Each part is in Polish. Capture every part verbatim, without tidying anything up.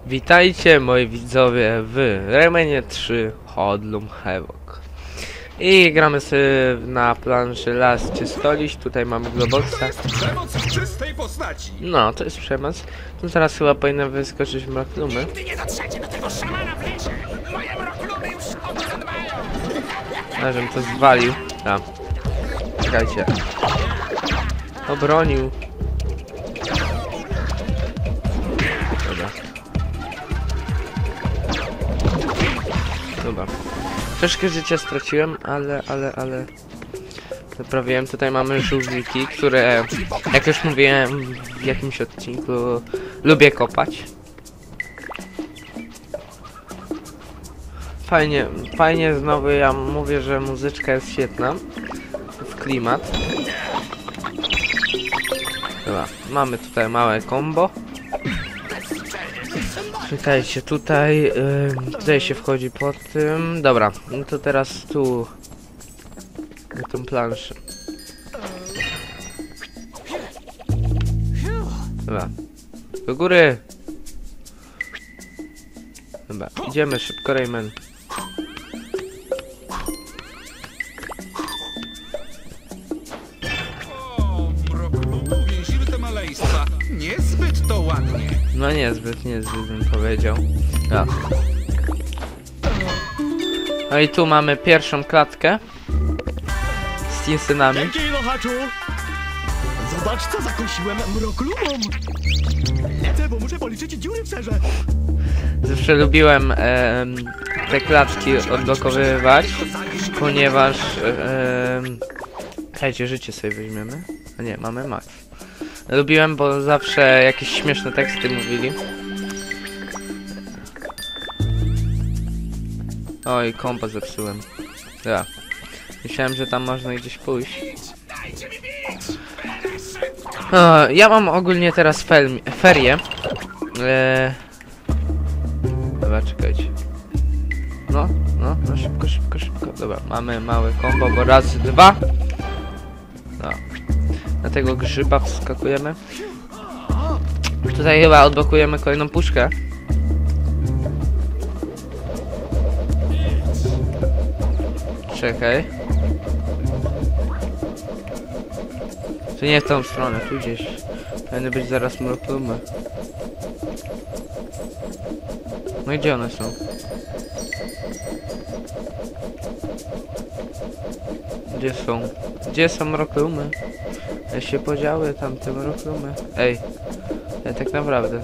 Witajcie moi widzowie w Raymanie trzy Hoodlum Havoc. I gramy sobie na planszy Las czy Stoliś. Tutaj mamy Globoxa. Przemoc w czystej postaci. No, to jest przemoc. Tu teraz chyba powinna wyskoczyć mroklumy. Nigdy nie dotrzecie do tego szamana w lesie! Moje mroklumy już o to zadbają! A, żebym to zwalił. A. Czekajcie. Obronił. Dobra. Dobra. Troszkę życia straciłem, ale, ale, ale... Naprawiłem. Tutaj mamy żółwiki, które, jak już mówiłem w jakimś odcinku, lubię kopać. Fajnie, fajnie znowu ja mówię, że muzyczka jest świetna. W klimat. Dobra, mamy tutaj małe combo. Czekajcie, tutaj, yy, tutaj się wchodzi po tym. Dobra, no to teraz tu na tą planszę. Dobra, do góry. Dobra, idziemy szybko, Rayman. O, mroklumu, uwięzimy te maleństwa. Niezbyt to ładnie. No niezbyt, niezbyt bym powiedział. Ja. No i tu mamy pierwszą klatkę z Tinsynami. Dzięki, Lohaczu! Zobacz, co zakosiłem mroklumom! Lecę, bo muszę policzyć dziury w serze! Zawsze lubiłem em, te klatki odblokowywać, ponieważ em, słuchajcie, życie sobie weźmiemy. A nie, mamy max. Lubiłem, bo zawsze jakieś śmieszne teksty mówili. Oj, kompa zepsułem. Ja. Myślałem, że tam można gdzieś pójść. O, ja mam ogólnie teraz fel ferie. Eee... Dobra, czekajcie. No, no, no, szybko, szybko, szybko. Dobra, mamy małe combo, bo raz, dwa. No. Na tego grzyba wskakujemy. Tutaj chyba odblokujemy kolejną puszkę. Czekaj. To nie w tą stronę, tu gdzieś. Powinny być zaraz mroklumy. No i gdzie one są? Gdzie są? Gdzie są mroklumy? Ja się podziały tamte mroklumy. Ej, ja tak naprawdę.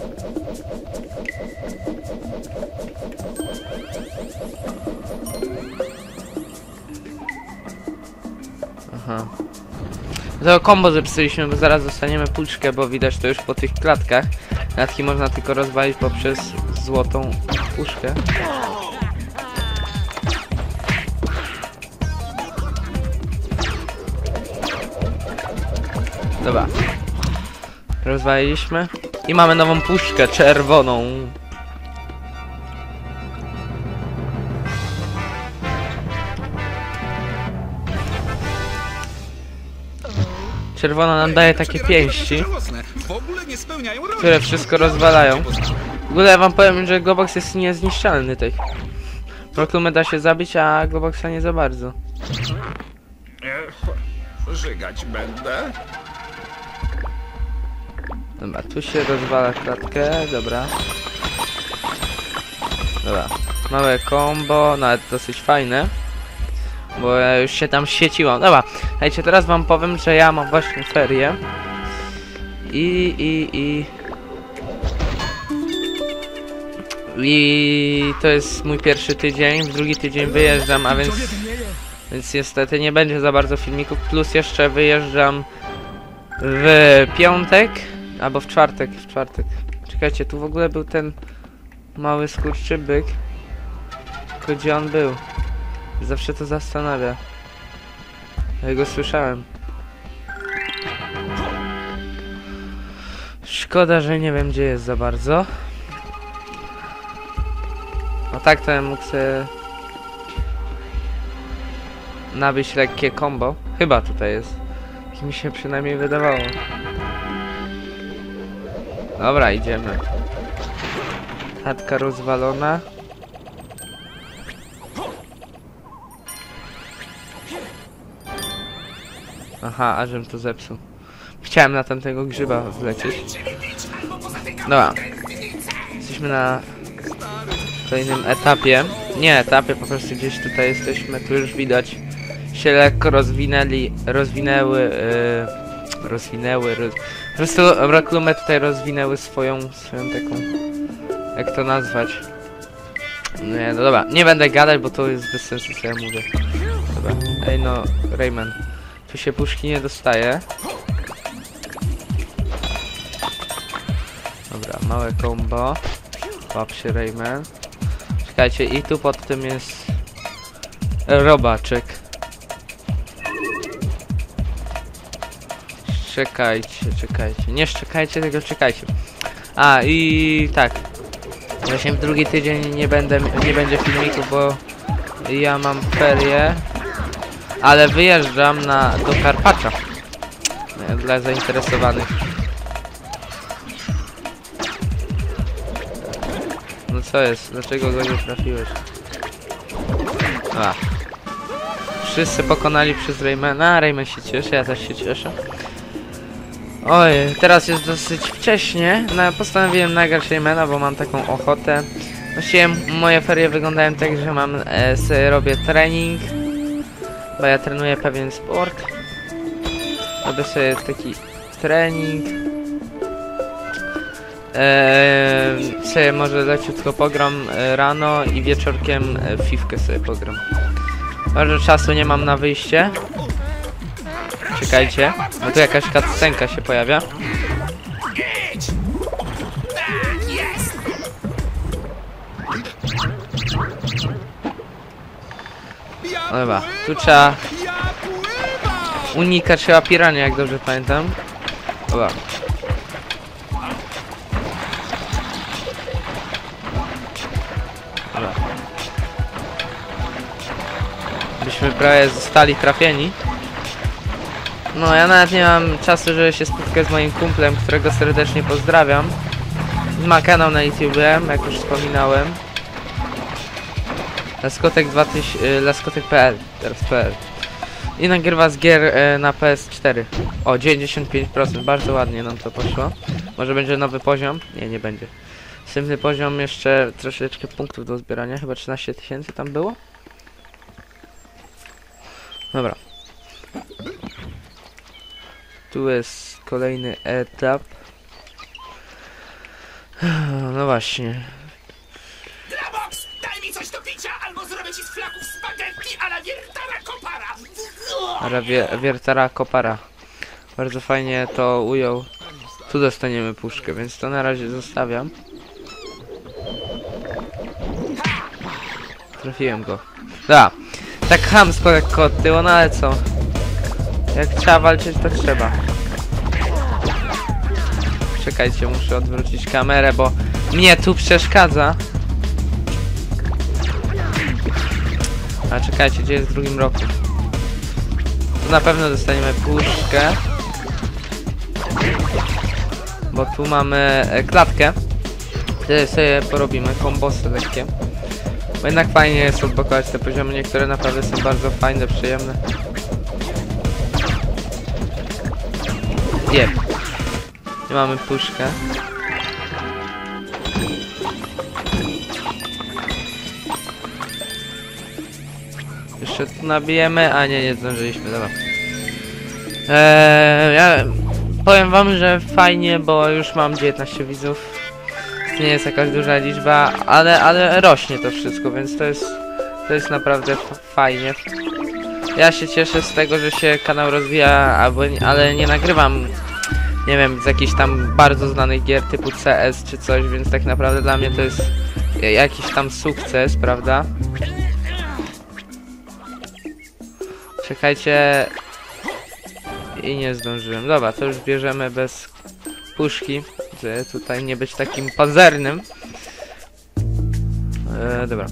Aha. To combo zepsuliśmy, bo zaraz dostaniemy puszkę, bo widać to już po tych klatkach. Klatki można tylko rozwalić poprzez złotą puszkę. Dobra. Rozwaliliśmy. I mamy nową puszkę czerwoną. Czerwona nam daje takie pięści, W ogóle nie spełniają roli. które wszystko rozwalają. W ogóle ja wam powiem, że Globox jest niezniszczalny tej. Mroklumy da się zabić, a Globoxa nie za bardzo. Ech, żygać będę. Dobra, tu się rozwala klatkę, dobra. Dobra, małe combo, nawet dosyć fajne. Bo ja już się tam świeciłam. Dobra, słuchajcie, teraz wam powiem, że ja mam właśnie ferie. I, i, i... I to jest mój pierwszy tydzień, w drugi tydzień wyjeżdżam, a więc... Więc niestety nie będzie za bardzo filmików, plus jeszcze wyjeżdżam w piątek, albo w czwartek, w czwartek. Czekajcie, tu w ogóle był ten mały skurczybyk. Tylko gdzie on był? Zawsze to zastanawia. Ja go słyszałem. Szkoda, że nie wiem gdzie jest za bardzo. No tak to ja mógł sobie nabyć lekkie combo. Chyba tutaj jest. Jak mi się przynajmniej wydawało. Dobra, idziemy. Chatka rozwalona. Aha, ażem to zepsuł. Chciałem na tamtego grzyba wlecieć. Dobra. Jesteśmy na kolejnym etapie. Nie etapie, po prostu gdzieś tutaj jesteśmy. Tu już widać się lekko rozwinęli, rozwinęły, yy, rozwinęły, roz... po prostu Rocklumy tutaj rozwinęły swoją, swoją taką, jak to nazwać. Nie, no dobra, nie będę gadać, bo to jest bez sensu, co ja mówię. Dobra, ej no, Rayman. Tu się puszki nie dostaje. Dobra, małe combo. Łap się Rayman. Czekajcie, i tu pod tym jest robaczek. Czekajcie, czekajcie. Nie szczekajcie, tylko czekajcie. A i tak. Właśnie w drugi tydzień nie będę, nie będzie filmików, bo ja mam ferie. Ale wyjeżdżam na, do Karpacza. Dla zainteresowanych. No co jest? Dlaczego go nie trafiłeś? A. Wszyscy pokonali przez Raymana. Rayman się cieszy, ja też się cieszę. Oj, teraz jest dosyć wcześnie. No, postanowiłem nagrać Raymana, bo mam taką ochotę. Właściwie moje ferie wyglądają tak, że mam e, sobie robię trening. Bo ja trenuję pewien sport. Robię sobie taki trening. Eee, sobie może leciutko pogram e, rano i wieczorkiem e, fifkę sobie pogram. Bardzo czasu nie mam na wyjście. Czekajcie, bo tu jakaś cutscenka się pojawia. Idź! Tak jest! Ja No dobra, tu pływam! trzeba Ja pływam! unikać trzeba pirania, jak dobrze pamiętam. Dobra. Dobra. Byśmy prawie zostali trafieni. No, ja nawet nie mam czasu, żeby się spotkać z moim kumplem, którego serdecznie pozdrawiam. Ma kanał na YouTube, jak już wspominałem. Laskotek dwa tysiące, laskotek kropka p l, teraz kropka p l. I nagrywa z gier e, na P S cztery. O, dziewięćdziesiąt pięć procent, bardzo ładnie nam to poszło. Może będzie nowy poziom? Nie, nie będzie. Następny poziom, jeszcze troszeczkę punktów do zbierania, chyba trzynaście tysięcy tam było? Dobra. Tu jest kolejny etap. No właśnie. Glabox, daj mi coś do picia, albo zrobię ci z flaków spaghetti a la Wiertara Kopara! Wie, Wiertara Kopara. Bardzo fajnie to ujął. Tu dostaniemy puszkę, więc to na razie zostawiam. Trafiłem go. Da. Tak chamsko jak kot tyło, no ale co? Jak trzeba walczyć, to trzeba. Czekajcie, muszę odwrócić kamerę, bo mnie tu przeszkadza. A czekajcie, gdzie jest w drugim roku? Tu na pewno dostaniemy puszkę. Bo tu mamy e, klatkę. Wtedy sobie porobimy kombosy lekkie. Bo jednak fajnie jest odblokować te poziomy, niektóre naprawdę są bardzo fajne, przyjemne. Jeb. I mamy puszkę. Jeszcze tu nabijemy, a nie, nie zdążyliśmy, dobra. Eee, ja powiem wam, że fajnie, bo już mam dziewiętnaście widzów. To nie jest jakaś duża liczba, ale, ale rośnie to wszystko, więc to jest, to jest naprawdę fajnie. Ja się cieszę z tego, że się kanał rozwija, albo, ale nie nagrywam, nie wiem, z jakichś tam bardzo znanych gier typu C S czy coś, więc tak naprawdę dla mnie to jest jakiś tam sukces, prawda? Czekajcie. I nie zdążyłem. Dobra, to już bierzemy bez puszki, żeby tutaj nie być takim pazernym. E, dobra.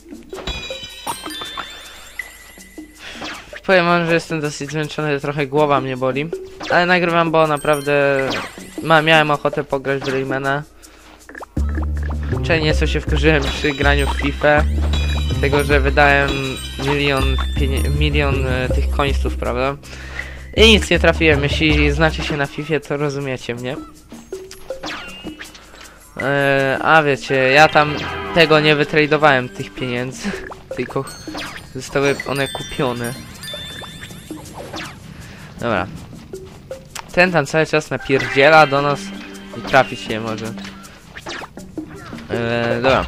Powiem wam, że jestem dosyć zmęczony, trochę głowa mnie boli. Ale nagrywam, bo naprawdę ma, miałem ochotę pograć w Raymana. Wczoraj nieco się wkurzyłem przy graniu w FIFA. Dlatego, że wydałem milion, milion e, tych końców, prawda? I nic nie trafiłem. Jeśli znacie się na FIFA, to rozumiecie mnie. E, a wiecie, ja tam tego nie wytradowałem, tych pieniędzy. Tylko zostały one kupione. Dobra. Ten tam cały czas napierdziela do nas i trafić nie może. Eee, dobra.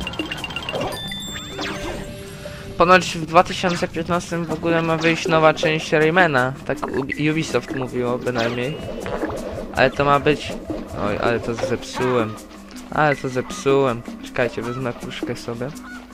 Ponoć w dwa tysiące piętnastym w ogóle ma wyjść nowa część Raymana. Tak Ubisoft mówiło bynajmniej. Ale to ma być... Oj, ale to zepsułem. Ale to zepsułem. Czekajcie, wezmę puszkę sobie.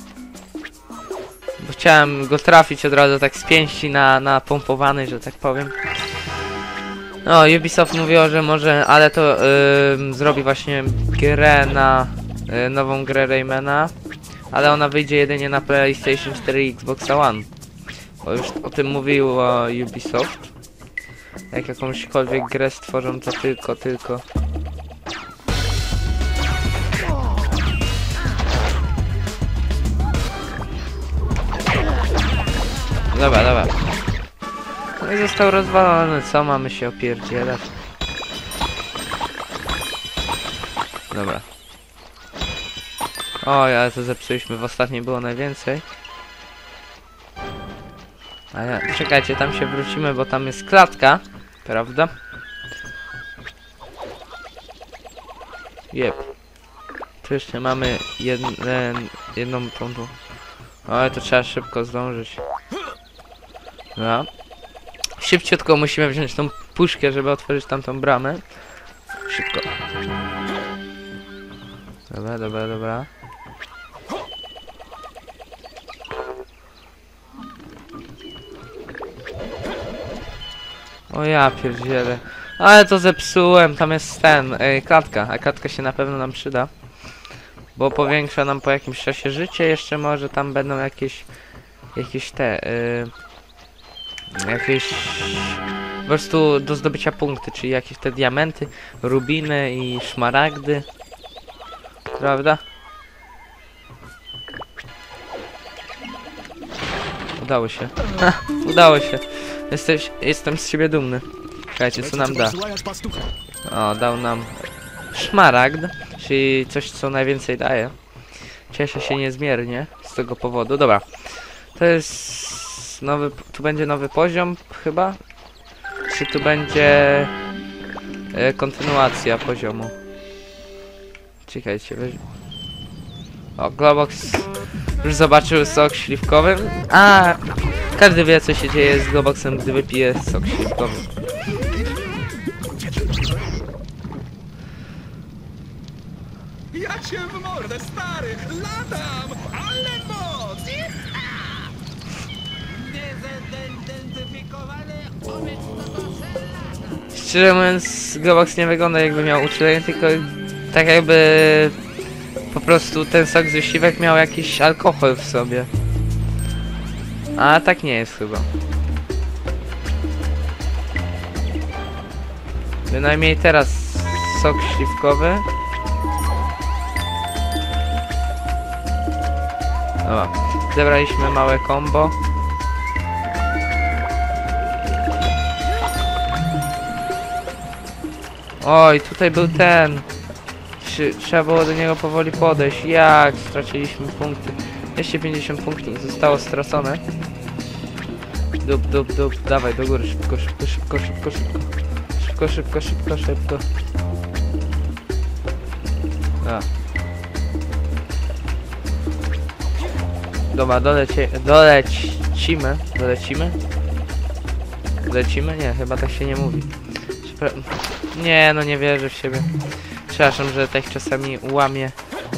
Bo chciałem go trafić od razu tak z pięści na, na pompowany, że tak powiem. No, Ubisoft mówiło, że może, ale to yy, zrobi właśnie grę na yy, nową grę Raymana, ale ona wyjdzie jedynie na PlayStation cztery i Xbox One. Bo już o tym mówiło Ubisoft. Jak jakąśkolwiek grę stworzą, to tylko, tylko. Dobra, dobra. No i został rozwalony, co mamy się opierdzielać? Dobra. Oj, ale to zepsuliśmy, w ostatniej było najwięcej. Ale czekajcie, tam się wrócimy, bo tam jest klatka, prawda? Jep. Tu jeszcze mamy jeden, jedną tą tu. Oj, to trzeba szybko zdążyć. Dobra. Szybciutko musimy wziąć tą puszkę, żeby otworzyć tamtą bramę. Szybko. Dobra, dobra, dobra. O ja pierdzielę. Ale to zepsułem, tam jest ten, yy, klatka, a klatka się na pewno nam przyda. Bo powiększa nam po jakimś czasie życie, jeszcze może tam będą jakieś, jakieś te, yy, jakieś, po prostu do zdobycia punkty, czyli jakieś te diamenty, rubiny i szmaragdy. Prawda? Udało się. Ha, udało się. Jesteś, jestem z siebie dumny. Czekajcie, co nam da? O, dał nam szmaragd, czyli coś, co najwięcej daje. Cieszę się niezmiernie z tego powodu. Dobra. To jest nowy, tu będzie nowy poziom chyba? Czy tu będzie e, kontynuacja poziomu? Czekajcie, weź... O, Globox już zobaczył sok śliwkowy. A, każdy wie, co się dzieje z Globoxem, gdy wypije sok śliwkowy. Ja cię w mordę, stary! Latam! Ale moc! Szczerze mówiąc, Globox nie wygląda, jakby miał uczulenie, tylko tak jakby po prostu ten sok ze śliwek miał jakiś alkohol w sobie. A tak nie jest chyba. Bynajmniej teraz sok śliwkowy. Dobra, zebraliśmy małe combo. Oj, tutaj był ten. Trzeba było do niego powoli podejść. Jak? Straciliśmy punkty. Jeszcze pięćdziesiąt punktów zostało stracone. Dup, dup, dup. Dawaj do góry. Szybko, szybko, szybko, szybko, szybko. Szybko, szybko, szybko, szybko. A. Dobra, dolecie, dolecimy. Dolecimy? Lecimy? Nie, chyba tak się nie mówi. Nie, no nie wierzę w siebie. Przepraszam, że tak czasami łamię.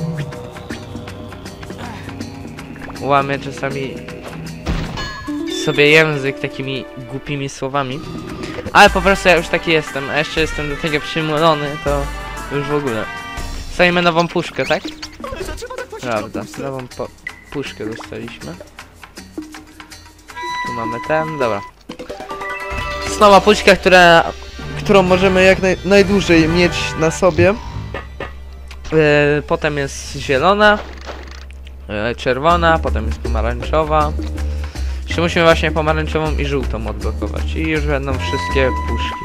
Łamię czasami sobie język takimi głupimi słowami. Ale po prostu ja już taki jestem, a jeszcze jestem do tego przymulony, to już w ogóle. Stajemy nową puszkę, tak? Prawda, nową puszkę dostaliśmy. Tu mamy ten, dobra. Jest nowa puszka, która... którą możemy jak naj, najdłużej mieć na sobie. E, potem jest zielona, e, czerwona, potem jest pomarańczowa. Jeszcze musimy właśnie pomarańczową i żółtą odblokować. I już będą wszystkie puszki.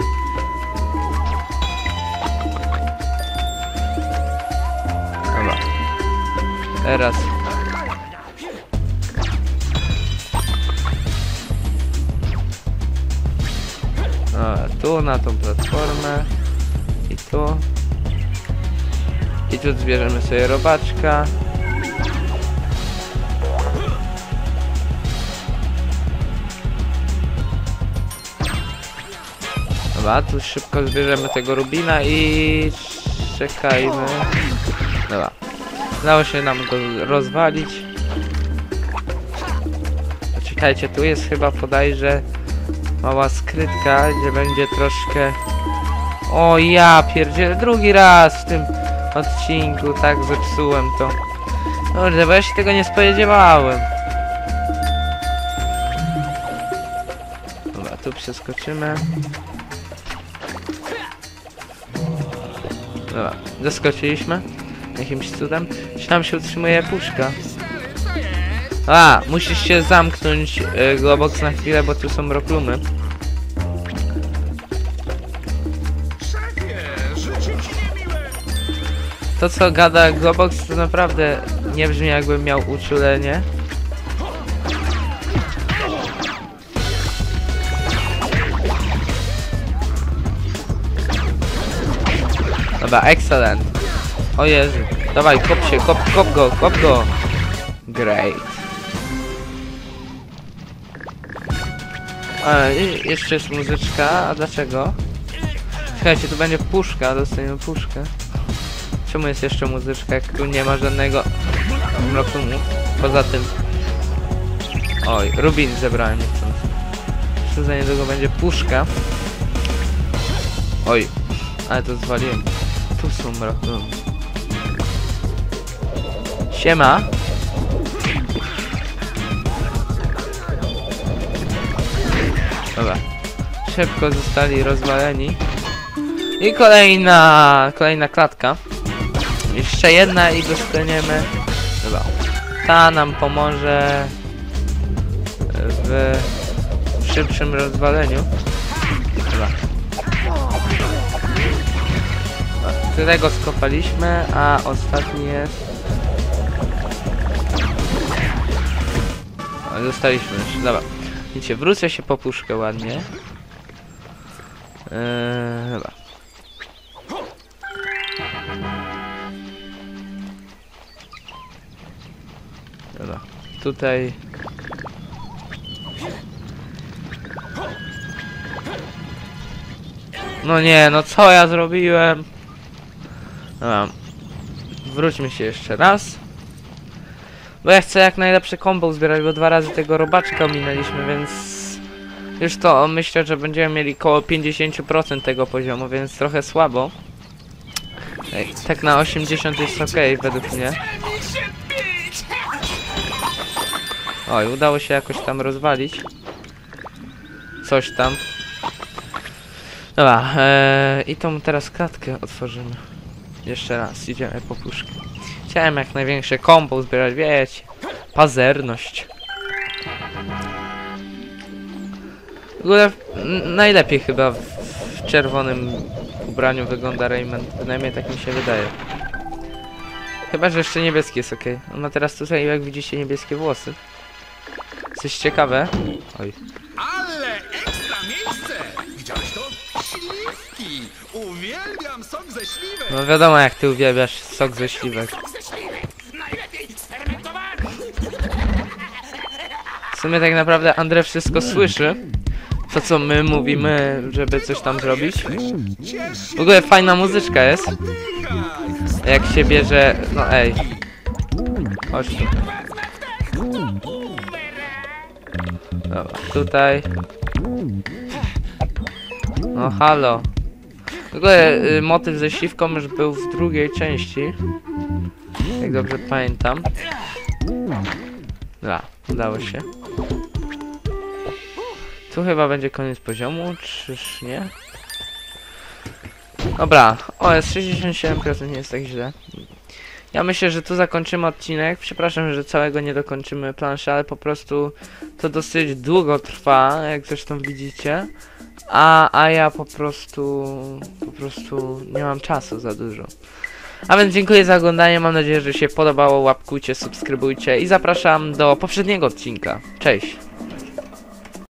Dobra. Teraz. Dobra, tu na tą platformę. I tu. I tu zbierzemy sobie robaczka. Dobra, tu szybko zbierzemy tego rubina i czekajmy. Dobra. Udało się nam go rozwalić. Czekajcie, tu jest chyba podajże mała skrytka, gdzie będzie troszkę... O ja pierdzielę, drugi raz w tym odcinku tak zepsułem to. Kurde, bo ja się tego nie spodziewałem. Dobra, tu przeskoczymy. Dobra, zaskoczyliśmy jakimś cudem. Czy tam się utrzymuje puszka? A, musisz się zamknąć y, Globox na chwilę, bo tu są roklumy. To co gada Globox to naprawdę nie brzmi jakbym miał uczulenie. Dobra, excellent. O Jezu. Dawaj, kop się, kop, kop go, kop go. Great. A, i jeszcze jest muzyczka, a dlaczego? Słuchajcie, tu będzie puszka, dostaniemy puszkę. Czemu jest jeszcze muzyczka, jak tu nie ma żadnego mrokumu? Poza tym... Oj, rubin zebrałem niechcąc. Jeszcze za niedługo będzie puszka. Oj, ale to zwaliłem. Tu są mrokumy. Siema. Dobra. Szybko zostali rozwaleni. I kolejna, kolejna klatka. Jeszcze jedna i dostaniemy. Dobra. Ta nam pomoże w szybszym rozwaleniu. Dobra. Którego skopaliśmy, a ostatni jest. O, dostaliśmy już. Dobra. Widzicie, wrócę się po puszkę ładnie. Eee, dobra. Dobra. Tutaj. No nie, no co ja zrobiłem? Dobra. Wróćmy się jeszcze raz. Bo ja chcę jak najlepsze combo zbierać, bo dwa razy tego robaczka ominęliśmy, więc... Już to myślę, że będziemy mieli koło pięćdziesiąt procent tego poziomu, więc trochę słabo. Ej, tak na osiemdziesiąt jest ok, według mnie. Oj, udało się jakoś tam rozwalić. Coś tam. Dobra, ee, i tą teraz klatkę otworzymy. Jeszcze raz, idziemy po puszkę. Chciałem jak największe combo zbierać, wiecie. Pazerność. W ogóle najlepiej chyba w, w czerwonym ubraniu wygląda Rayman. Przynajmniej tak mi się wydaje. Chyba, że jeszcze niebieski jest ok. On ma teraz tutaj, jak widzicie, niebieskie włosy. Coś ciekawe. Oj. Ale ekstra miejsce! Widziałeś to? Śliwki! Uwielbiam sok ze śliwek! No wiadomo jak ty uwielbiasz sok ze śliwek. Sok ze śliwek! Najlepiej sfermentowany! W sumie tak naprawdę Andre wszystko słyszy. To co my mówimy, żeby coś tam zrobić. W ogóle fajna muzyczka jest. Jak się bierze... No ej. Chodź tu. Dobra, tutaj. No halo. W ogóle y, motyw ze śliwką już był w drugiej części. Jak dobrze pamiętam. Dobra, udało się. Tu chyba będzie koniec poziomu, czyż nie? Dobra, o jest sześćdziesiąt siedem procent, nie jest tak źle. Ja myślę, że tu zakończymy odcinek. Przepraszam, że całego nie dokończymy planszy, ale po prostu to dosyć długo trwa, jak zresztą widzicie. A, a ja po prostu, po prostu nie mam czasu za dużo. A więc dziękuję za oglądanie, mam nadzieję, że się podobało. Łapkujcie, subskrybujcie i zapraszam do poprzedniego odcinka. Cześć!